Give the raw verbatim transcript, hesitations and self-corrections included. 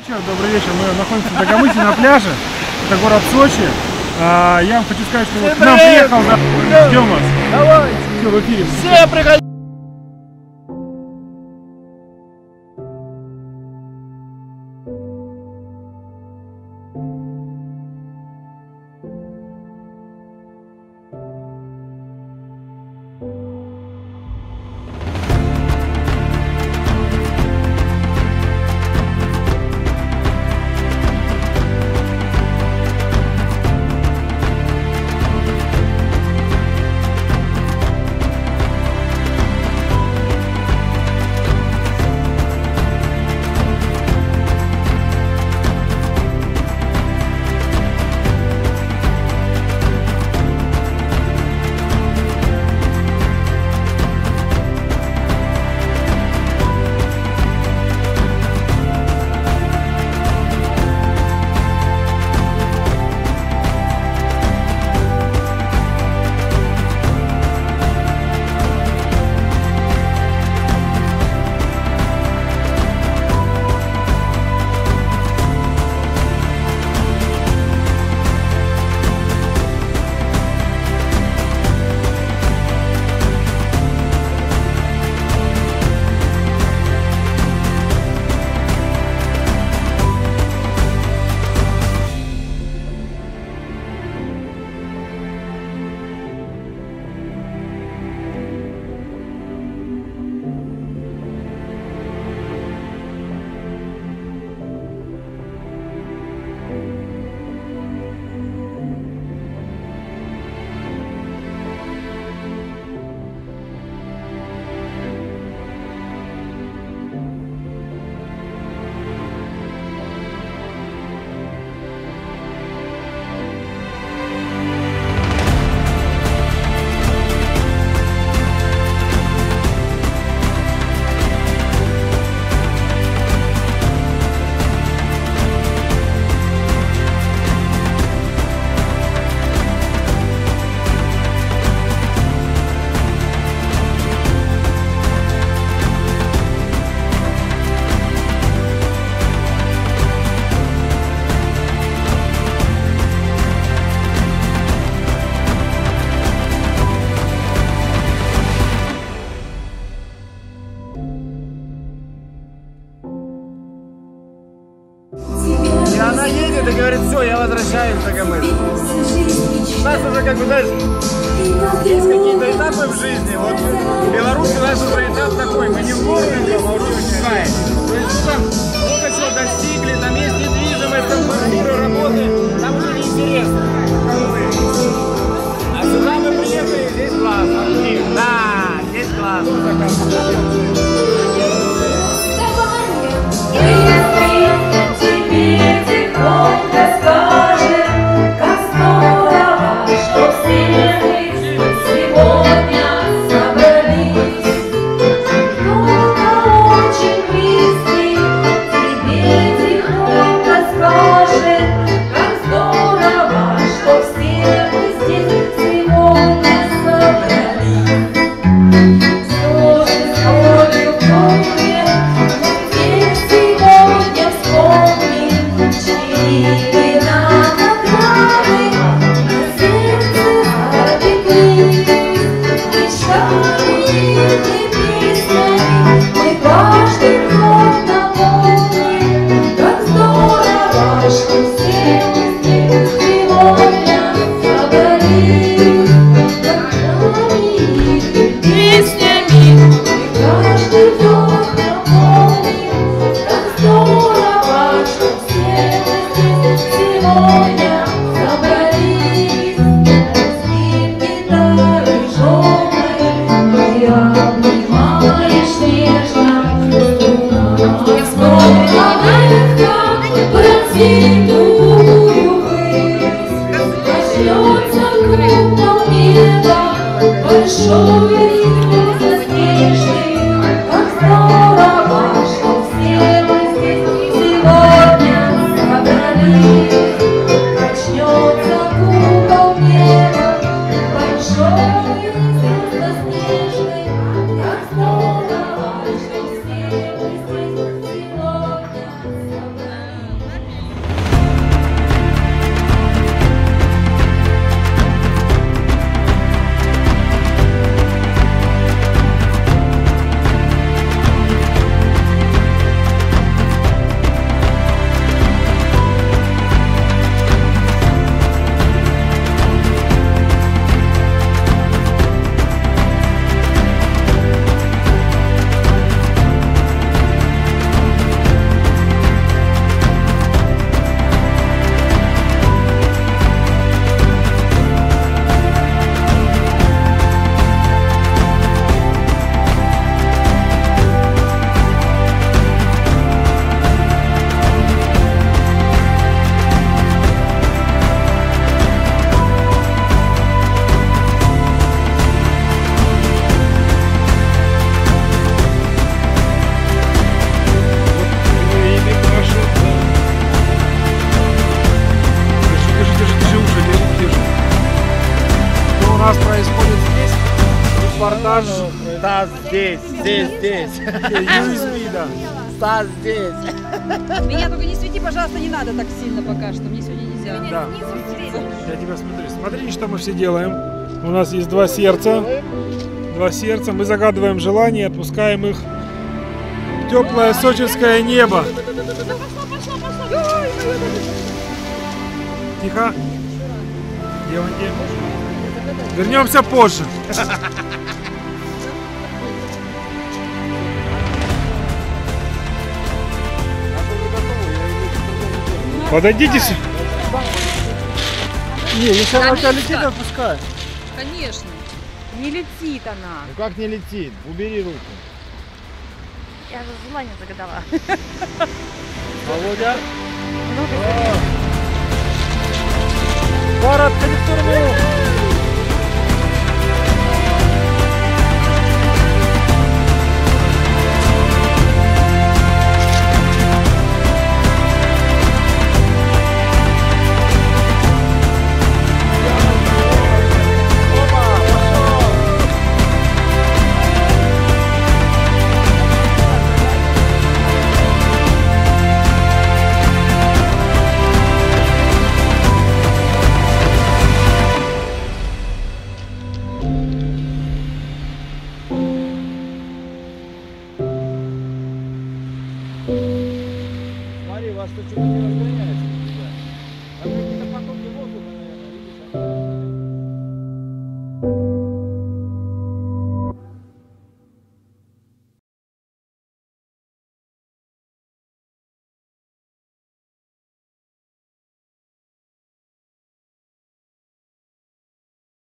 Добрый вечер, мы находимся в Дагомысе на пляже, это город Сочи. А, я вам хочу сказать, что вот к нам приехал, да, ждем вас. Давай! Все, в эфире. Все приходите! И она едет и говорит: все, я возвращаюсь в Дагомыс. У нас уже, как бы, знаешь, есть какие-то этапы в жизни. Вот в Беларуси у нас уже этап такой: мы не в гору идем, а уже в край. То есть мы там много чего достигли, там есть недвижимость, там квартиры, работы, там уже неинтересно. А сюда мы приехали, здесь классно. Да, здесь классно. Сегодня собрались. Стас, Стас здесь, здесь, здесь. ю эс би, да. Стас здесь. Меня только не свети, пожалуйста, не надо так сильно пока что. Мне сегодня нельзя. Да. Я тебя смотрю. Смотри, что мы все делаем. У нас есть два сердца. Два сердца. Мы загадываем желания, отпускаем их в теплое сочинское небо. Тихо. Девоньки. Вернемся позже. Подойдите. с- Не, если она у тебя Конечно. летит, отпускай. Конечно. Не летит она. Ну как не летит? Убери руку. Я же желание загадала. Володя. Пара, отходи в сторону. Смотри, вас тут что-то не разгоняется.